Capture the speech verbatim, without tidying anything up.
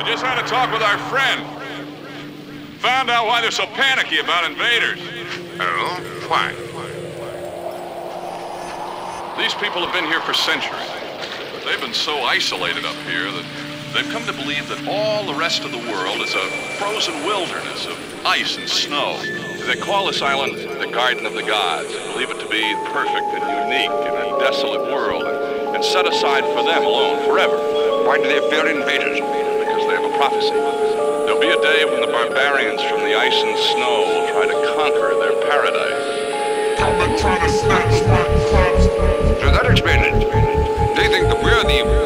just had a talk with our friend. Found out why they're so panicky about invaders. Oh? Why? These people have been here for centuries. But they've been so isolated up here that they've come to believe that all the rest of the world is a frozen wilderness of ice and snow. They call this island the Garden of the Gods, and believe it to be perfect and unique in a desolate world, and, and set aside for them alone forever. Why do they fear invaders? Because they have a prophecy. There'll be a day when the barbarians from the ice and snow will try to conquer their paradise. So that explains it. They think that we're the